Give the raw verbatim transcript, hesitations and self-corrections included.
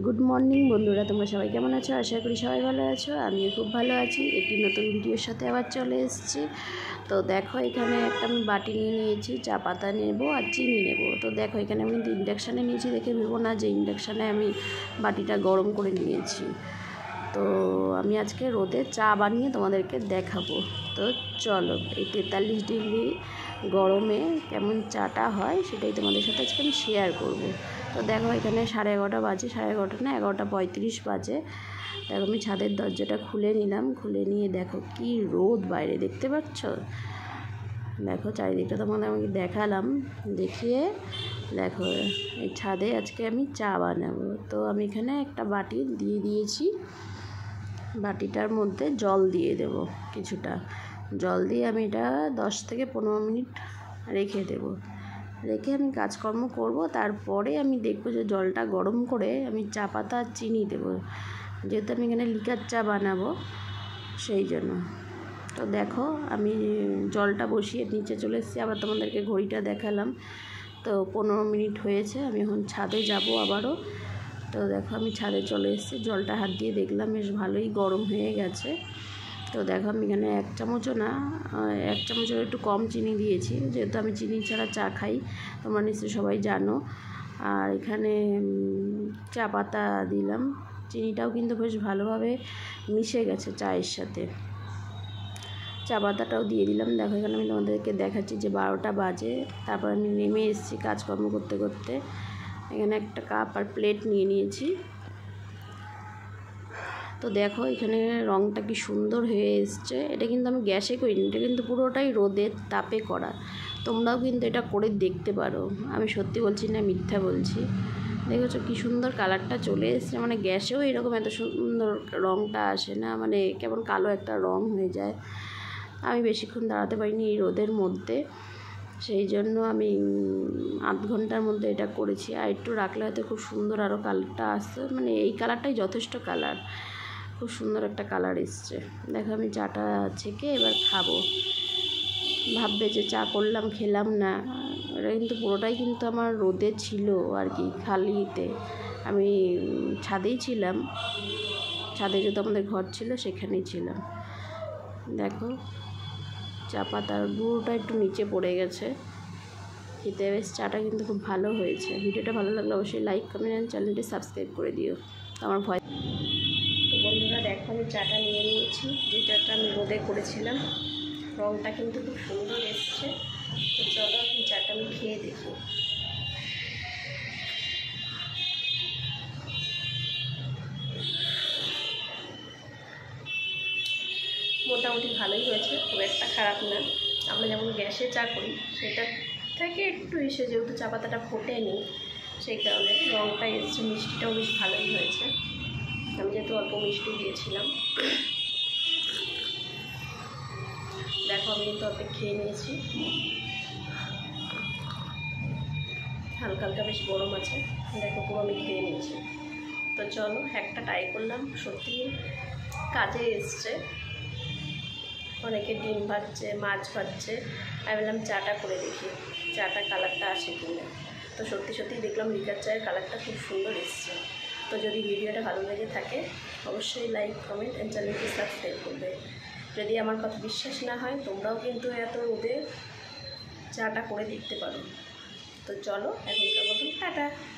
Good morning बंधुरा तुम्हारा सबाई केमन आछो आशा करी सबाई भालो आछो आमिও खूब भालो आछि। एकटी नतून भिडियोर साथे आबार चले एसेछि। तो देखो एखाने एकटा आमि बाटी निये नियेछि, चा पाता नेब और चिनी नेब। तो देखो एखाने आमि किन्तु इंडाक्शने नियेछि देखे भेबो ना जे इंडाक्शने आमि बाटिटा गरम करे नियेछि। तो आमि आजके रोदे चा बानिये तोमादेरके देखाबो। तो चलो এই তেতাল্লিশ डिग्री गरमे केमन चाटा हय सेटाई तोमादेर साथे आजके आमि शेयार करब। तो देखो एखाने साढ़े एगारोटा बाजे, साढ़े एगारोटा ना एगारोटा पैंतीस बाजे। देखो आमि छादेर दरजाटा खुले निलाम, खुले निये देखो कि रोद बाइरे देखते पाচ্ছো। देखो चारिदिकटा तोमाদের আমি দেখালাম, দেখিয়ে দেখো এই ছাদে আজকে আমি চা বানাবো। তো আমি এখানে একটা বাটি দিয়ে দিয়েছি, বাটিটার মধ্যে জল দিয়ে দেব। কিছুটা জল দিয়ে আমি এটা দশ থেকে পনেরো মিনিট রেখে দেব। রেখে আমি কাজকর্ম করব। তারপরে আমি দেখব যে জলটা গরম করে আমি চা পাতা আর চিনি দেব, যেহেতু আমি এখানে লিকার চা বানাবো সেই জন্য। তো দেখো আমি জলটা বসিয়ে নিচে চলে এসেছি, আবার তোমাদেরকে ঘড়িটা দেখালাম। তো পনেরো মিনিট হয়েছে, আমি এখন ছাদে যাব আবারও। তো দেখো আমি ছাদে চলে এসেছি, জলটা হাত দিয়ে দেখলাম বেশ ভালোই গরম হয়ে গেছে। তো দেখো আমি এখানে এক চামচও না, এক চামচের একটু কম চিনি দিয়েছি, যেহেতু আমি চিনি ছাড়া চা খাই, তোমরা নিশ্চয়ই সবাই জানো। আর এখানে চা পাতা দিলাম, চিনিটাও কিন্তু বেশ ভালোভাবে মিশে গেছে চায়ের সাথে। চা পাতাটাও দিয়ে দিলাম। দেখো এখানে আমি তোমাদেরকে দেখাচ্ছি যে বারোটা বাজে, তারপর আমি নেমে এসেছি কাজকর্ম করতে করতে। এখানে একটা কাপ আর প্লেট নিয়ে নিয়েছি। তো দেখো এখানে রঙটা কি সুন্দর হয়ে এসছে। এটা কিন্তু আমি গ্যাসে করিনি, এটা কিন্তু পুরোটাই রোদের তাপে করা। তোমরাও কিন্তু এটা করে দেখতে পারো, আমি সত্যি বলছি না মিথ্যা বলছি। দেখেছো কি সুন্দর কালারটা চলে এসছে, মানে গ্যাসেও এরকম এত সুন্দর রঙটা আসে না, মানে কেমন কালো একটা রঙ হয়ে যায়। আমি বেশিক্ষণ দাঁড়াতে পারিনি এই রোদের মধ্যে, সেই জন্য আমি আধ ঘন্টার মধ্যে এটা করেছি। আর একটু রাখলে হয়তো খুব সুন্দর আরও কালারটা আসছে, মানে এই কালারটাই যথেষ্ট কালার, খুব সুন্দর একটা কালার এসছে। দেখো আমি চাটা ছেঁকে এবার খাবো। ভাববে যে চা করলাম খেলাম না, এটা কিন্তু পুরোটাই কিন্তু আমার রোদে ছিল আর কি, খালিতে। আমি ছাদেই ছিলাম, ছাদে যেহেতু আমাদের ঘর ছিল সেখানেই ছিলাম। দেখো চা পাতার গুঁড়োটা একটু নিচে পড়ে গেছে, খেতে বেশ চাটা কিন্তু খুব ভালো হয়েছে। ভিডিওটা ভালো লাগলে অবশ্যই লাইক কমেন্ট অ্যান্ড চ্যানেলটি সাবস্ক্রাইব করে দিও। আমার ভয় তো বন্ধুরা দেখো আমি চাটা নিয়ে নিয়েছি, যে চাটা আমি রোদে করেছিলাম। রঙটা কিন্তু খুব সুন্দর এসছে। তো চলো আমি চাটা আমি খেয়ে দেখি। মোটামুটি ভালোই হয়েছে, খুব একটা খারাপ না। আমরা যেমন গ্যাসে চা করি সেটা থেকে একটু এসে, যেহেতু চা পাতাটা ফোটেনি সেই কারণে রঙটা এসছে। মিষ্টিটাও বেশ ভালোই হয়েছে, আমি যেহেতু অল্প মিষ্টি দিয়েছিলাম। দেখো আমি কিন্তু অল্প খেয়ে নিয়েছি, হালকা হালকা বেশ গরম আছে। দেখো পুরো আমি খেয়ে নিয়েছি। তো চলো একটা ট্রাই করলাম, সত্যি কাজে এসছে। অনেকে ডিম ভাজছে, মাছ ভাজছে, আমি বললাম চাটা করে দেখি, চাটা কালারটা আসে কিনা। তো সত্যি সত্যি দেখলাম লিকার চায়ের কালারটা খুব সুন্দর এসছে। তো যদি ভিডিওটা ভালো লেগে থাকে অবশ্যই লাইক কমেন্ট অ্যান্ড চ্যানেলটি সাবস্ক্রাইব করবে। যদি আমার কথা বিশ্বাস না হয় তোমরাও কিন্তু এত রোদে চাটা করে দেখতে পারো। তো চলো এখনকার মতন টাটা।